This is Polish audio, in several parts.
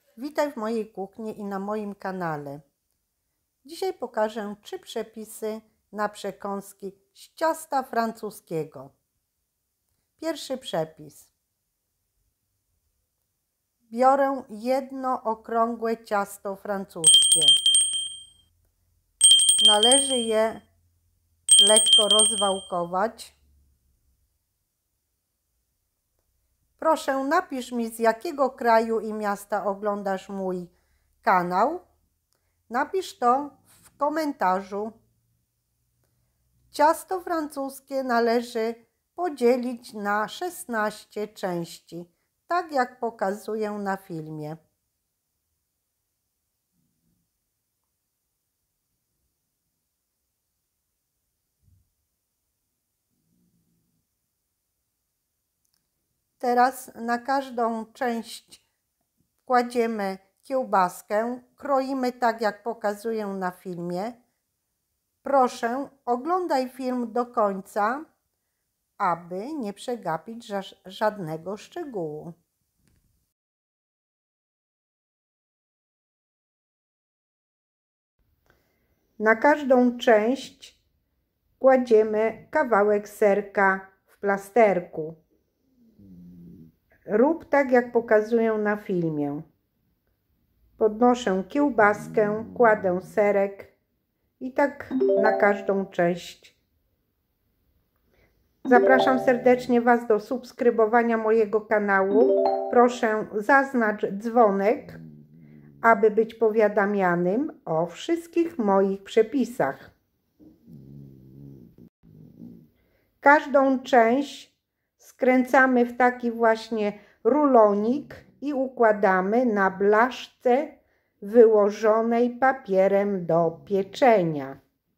Witaj w mojej kuchni i na moim kanale. Dzisiaj pokażę 3 przepisy na przekąski z ciasta francuskiego. Pierwszy przepis. Biorę jedno okrągłe ciasto francuskie. Należy je lekko rozwałkować. Proszę, napisz mi, z jakiego kraju i miasta oglądasz mój kanał. Napisz to w komentarzu. Ciasto francuskie należy podzielić na 16 części, tak jak pokazuję na filmie. Teraz na każdą część kładziemy kiełbaskę, kroimy tak jak pokazuję na filmie. Proszę, oglądaj film do końca, aby nie przegapić żadnego szczegółu. Na każdą część kładziemy kawałek serka w plasterku. Rób tak jak pokazuję na filmie. Podnoszę kiełbaskę, kładę serek i tak na każdą część. Zapraszam serdecznie Was do subskrybowania mojego kanału. Proszę zaznacz dzwonek, aby być powiadamianym o wszystkich moich przepisach. Każdą część skręcamy w taki właśnie rulonik i układamy na blaszce wyłożonej papierem do pieczenia.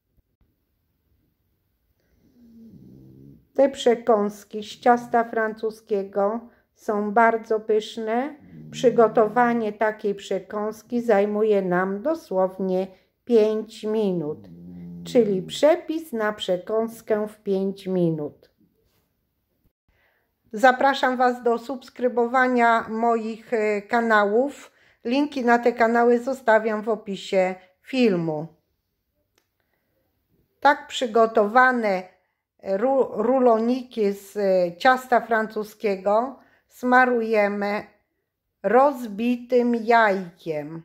Te przekąski z ciasta francuskiego są bardzo pyszne. Przygotowanie takiej przekąski zajmuje nam dosłownie 5 minut, czyli przepis na przekąskę w 5 minut. Zapraszam Was do subskrybowania moich kanałów. Linki na te kanały zostawiam w opisie filmu. Tak przygotowane ruloniki z ciasta francuskiego smarujemy rozbitym jajkiem.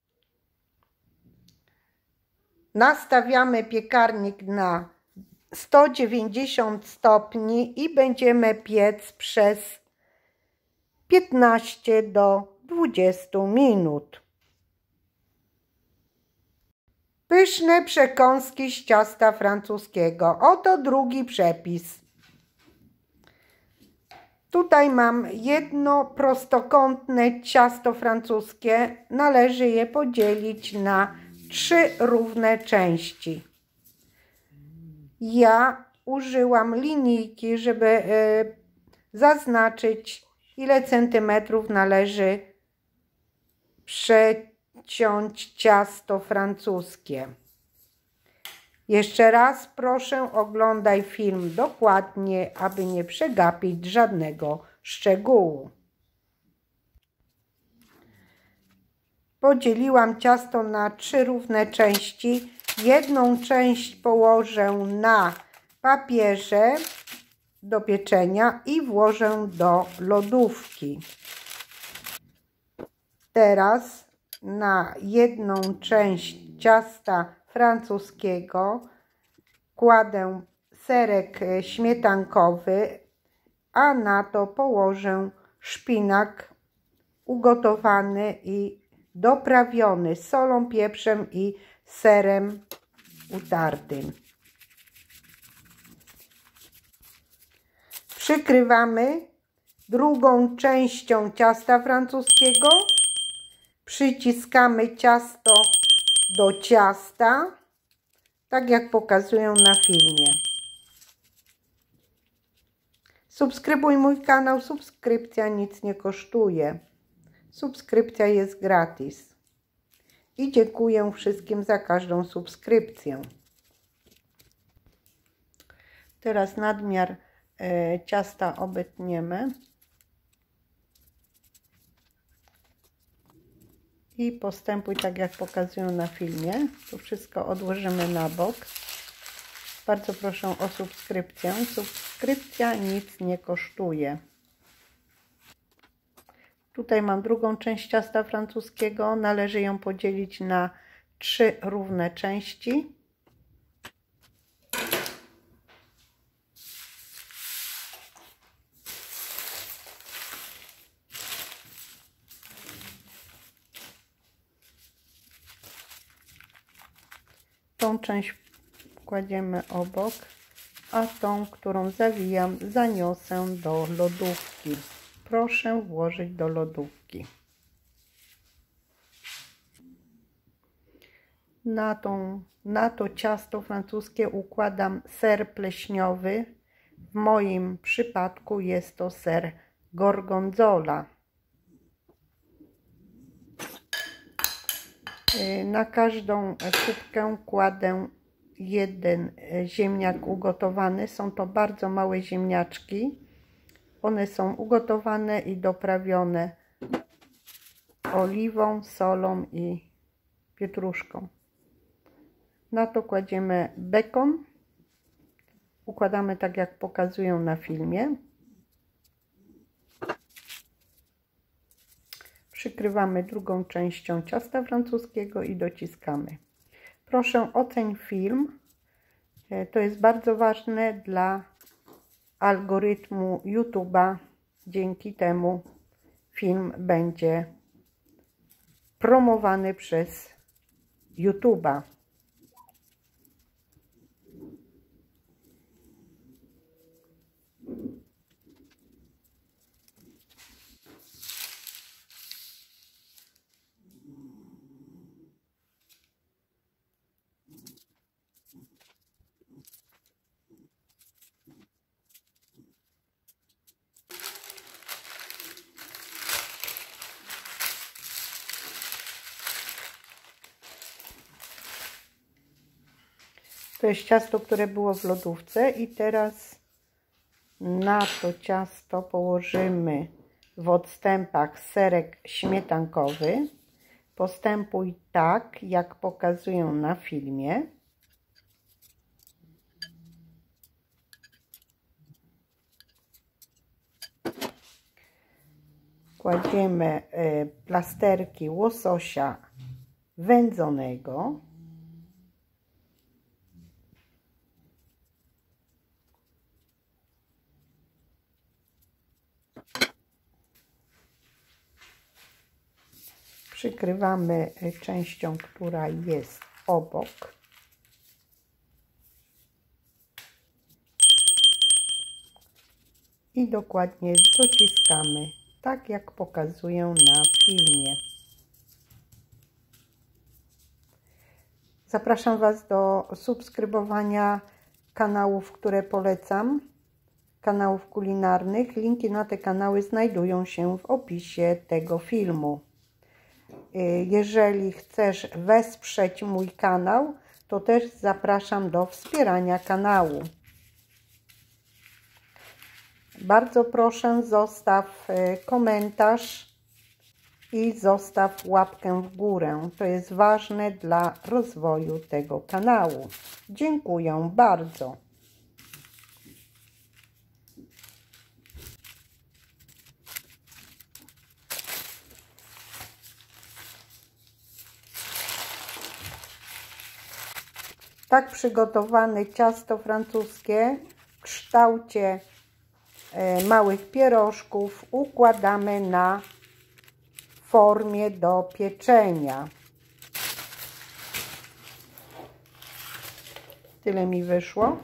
Nastawiamy piekarnik na 190 stopni i będziemy piec przez 15 do 20 minut. Pyszne przekąski z ciasta francuskiego. Oto drugi przepis. Tutaj mam jedno prostokątne ciasto francuskie. Należy je podzielić na 3 równe części. Ja użyłam linijki, żeby zaznaczyć, ile centymetrów należy przeciąć ciasto francuskie. Jeszcze raz proszę, oglądaj film dokładnie, aby nie przegapić żadnego szczegółu. Podzieliłam ciasto na 3 równe części. Jedną część położę na papierze do pieczenia i włożę do lodówki. Teraz na jedną część ciasta francuskiego kładę serek śmietankowy, a na to położę szpinak ugotowany i doprawiony solą, pieprzem i serem utartym. Przykrywamy drugą częścią ciasta francuskiego. Przyciskamy ciasto do ciasta, tak jak pokazuję na filmie. Subskrybuj mój kanał, subskrypcja nic nie kosztuje. Subskrypcja jest gratis. I dziękuję wszystkim za każdą subskrypcję. Teraz nadmiar ciasta obetniemy. I postępuj tak, jak pokazują na filmie. Tu wszystko odłożymy na bok. Bardzo proszę o subskrypcję. Subskrypcja nic nie kosztuje. Tutaj mam drugą część ciasta francuskiego. Należy ją podzielić na 3 równe części. Tą część kładziemy obok, a tą, którą zawijam, zaniosę do lodówki. Proszę włożyć do lodówki. Na to ciasto francuskie układam ser pleśniowy. W moim przypadku jest to ser gorgonzola. Na każdą kubkę kładę 1 ziemniak ugotowany. Są to bardzo małe ziemniaczki. One są ugotowane i doprawione oliwą, solą i pietruszką. Na to kładziemy bekon. Układamy tak, jak pokazują na filmie. Przykrywamy drugą częścią ciasta francuskiego i dociskamy. Proszę, oceń film. To jest bardzo ważne dla algorytmu YouTube'a. Dzięki temu film będzie promowany przez YouTube'a. To jest ciasto, które było w lodówce i teraz na to ciasto położymy w odstępach serek śmietankowy. Postępuj tak, jak pokazują na filmie. Kładziemy plasterki łososia wędzonego. Przykrywamy częścią, która jest obok. I dokładnie dociskamy, tak jak pokazują na filmie. Zapraszam Was do subskrybowania kanałów, które polecam, kanałów kulinarnych. Linki na te kanały znajdują się w opisie tego filmu. Jeżeli chcesz wesprzeć mój kanał, to też zapraszam do wspierania kanału. Bardzo proszę, zostaw komentarz i zostaw łapkę w górę. To jest ważne dla rozwoju tego kanału. Dziękuję bardzo. Tak przygotowane ciasto francuskie w kształcie małych pierożków układamy na formie do pieczenia. Tyle mi wyszło.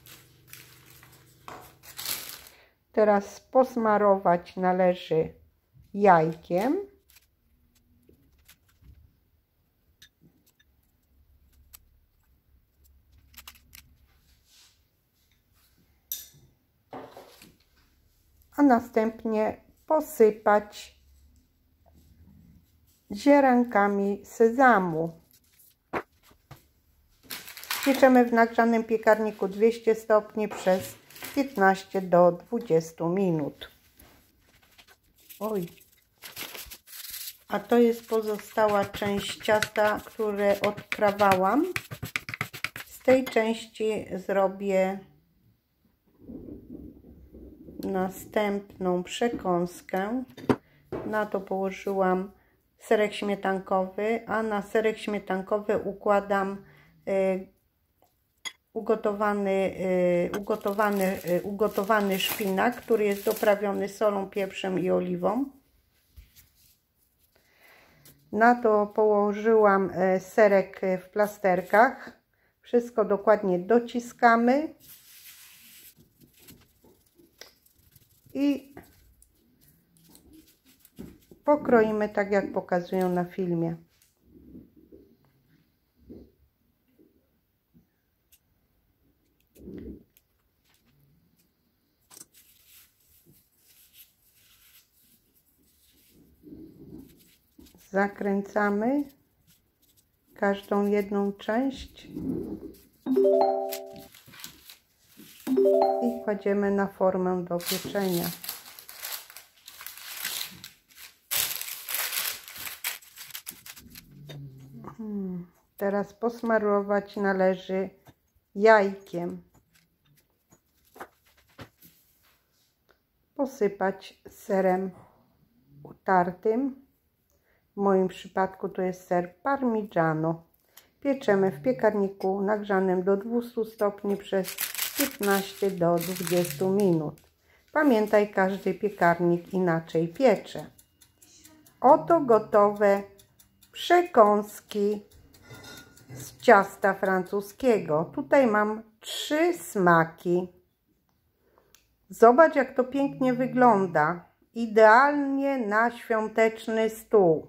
Teraz posmarować należy jajkiem. A następnie posypać ziarenkami sezamu. Pieczemy w nagrzanym piekarniku 200 stopni przez 15 do 20 minut. Oj, A to jest pozostała część ciasta, które odkrawałam. Z tej części zrobię następną przekąskę. Na to położyłam serek śmietankowy, a na serek śmietankowy układam ugotowany szpinak, który jest doprawiony solą, pieprzem i oliwą. Na to położyłam serek w plasterkach. Wszystko dokładnie dociskamy i pokroimy tak, jak pokazują na filmie. Zakręcamy każdą jedną część i kładziemy na formę do pieczenia. Teraz posmarować należy jajkiem. Posypać serem utartym. W moim przypadku to jest ser Parmigiano. Pieczemy w piekarniku nagrzanym do 200 stopni przez 15 do 20 minut. Pamiętaj, każdy piekarnik inaczej piecze. Oto gotowe przekąski z ciasta francuskiego. Tutaj mam 3 smaki. Zobacz, jak to pięknie wygląda. Idealnie na świąteczny stół.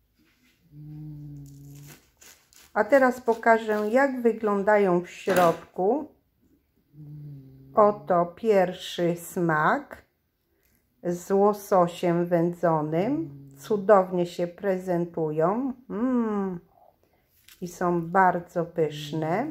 A teraz pokażę, jak wyglądają w środku. Oto pierwszy smak z łososiem wędzonym. Cudownie się prezentują. I są bardzo pyszne.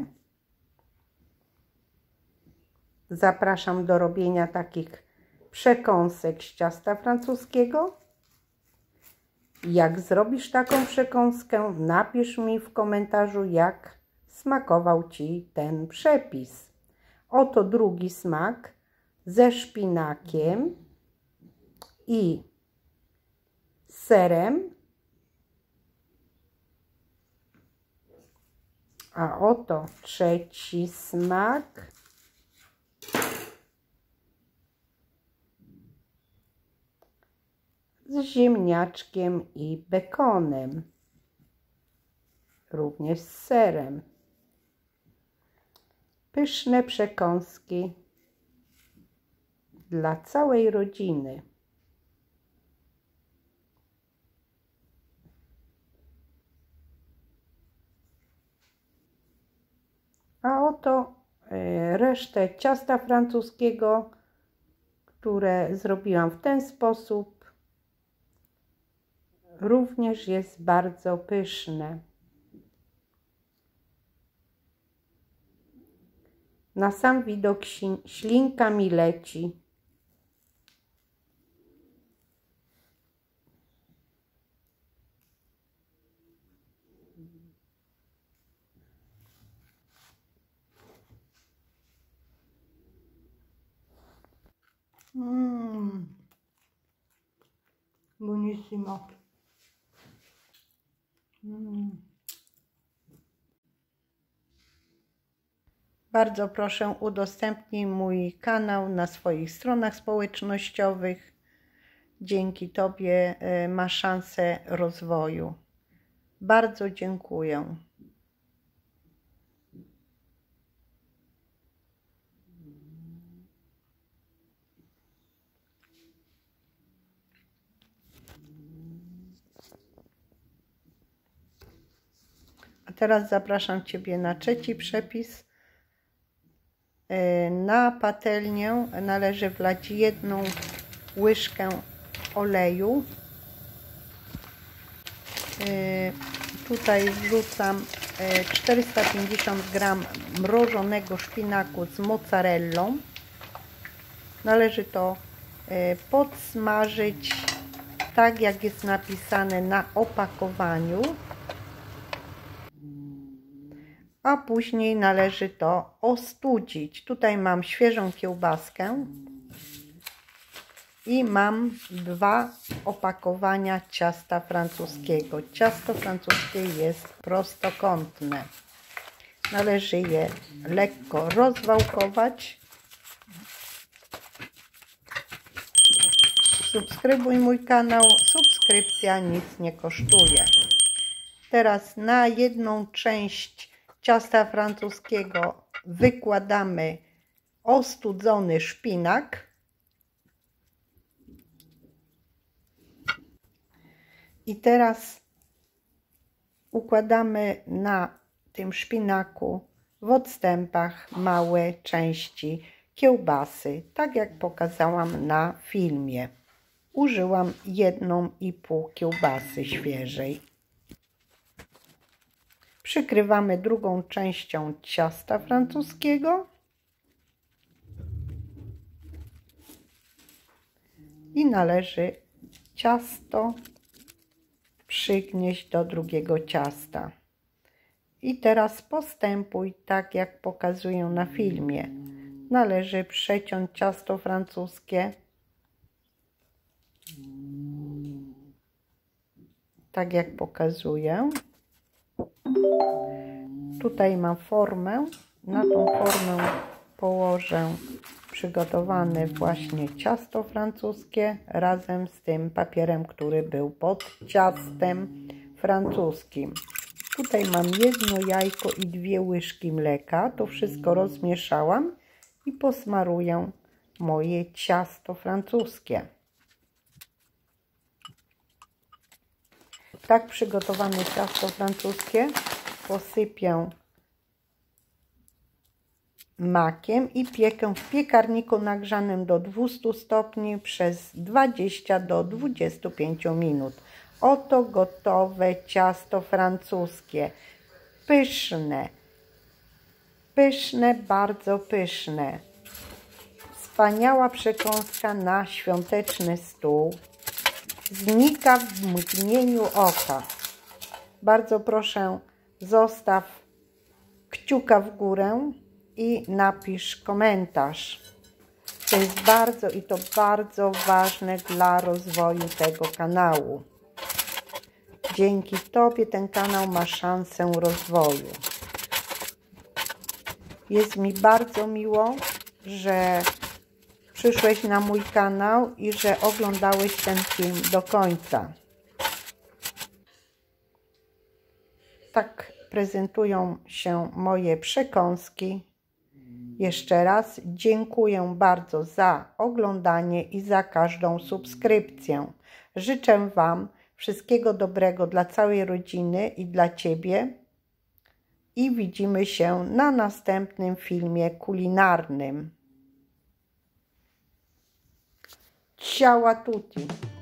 Zapraszam do robienia takich przekąsek z ciasta francuskiego. Jak zrobisz taką przekąskę, napisz mi w komentarzu, jak smakował Ci ten przepis. Oto drugi smak ze szpinakiem i serem. A oto trzeci smak z ziemniaczkiem i bekonem, również z serem. Pyszne przekąski dla całej rodziny. A oto resztę ciasta francuskiego, które zrobiłam w ten sposób. Również jest bardzo pyszne. Na sam widok ślinka mi leci. Buonissimo. Bardzo proszę, udostępnij mój kanał na swoich stronach społecznościowych. Dzięki Tobie masz szansę rozwoju. Bardzo dziękuję. A teraz zapraszam Ciebie na trzeci przepis. Na patelnię należy wlać 1 łyżkę oleju. Tutaj wrzucam 450 g mrożonego szpinaku z mozzarellą. Należy to podsmażyć tak jak jest napisane na opakowaniu, a później należy to ostudzić. Tutaj mam świeżą kiełbaskę i mam 2 opakowania ciasta francuskiego. Ciasto francuskie jest prostokątne. Należy je lekko rozwałkować. Subskrybuj mój kanał. Subskrypcja nic nie kosztuje. Teraz na jedną część ciasta francuskiego wykładamy ostudzony szpinak. I teraz układamy na tym szpinaku w odstępach małe części kiełbasy, tak jak pokazałam na filmie. Użyłam 1,5 kiełbasy świeżej. Przykrywamy drugą częścią ciasta francuskiego i należy ciasto przygnieść do drugiego ciasta. I teraz postępuj tak jak pokazuję na filmie. Należy przeciąć ciasto francuskie tak jak pokazuję. Tutaj mam formę. Na tą formę położę przygotowane właśnie ciasto francuskie razem z tym papierem, który był pod ciastem francuskim. Tutaj mam 1 jajko i 2 łyżki mleka. To wszystko rozmieszałam i posmaruję moje ciasto francuskie. Tak przygotowane ciasto francuskie posypię makiem i piekę w piekarniku nagrzanym do 200 stopni przez 20 do 25 minut. Oto gotowe ciasto francuskie. Pyszne. Pyszne, bardzo pyszne. Wspaniała przekąska na świąteczny stół. Znika w mgnieniu oka. Bardzo proszę, zostaw kciuka w górę i napisz komentarz. To jest bardzo ważne dla rozwoju tego kanału. Dzięki Tobie ten kanał ma szansę rozwoju. Jest mi bardzo miło, że przyszłeś na mój kanał i że oglądałeś ten film do końca. Tak prezentują się moje przekąski. Jeszcze raz dziękuję bardzo za oglądanie i za każdą subskrypcję. Życzę Wam wszystkiego dobrego dla całej rodziny i dla Ciebie. I widzimy się na następnym filmie kulinarnym. Ciao a tutti!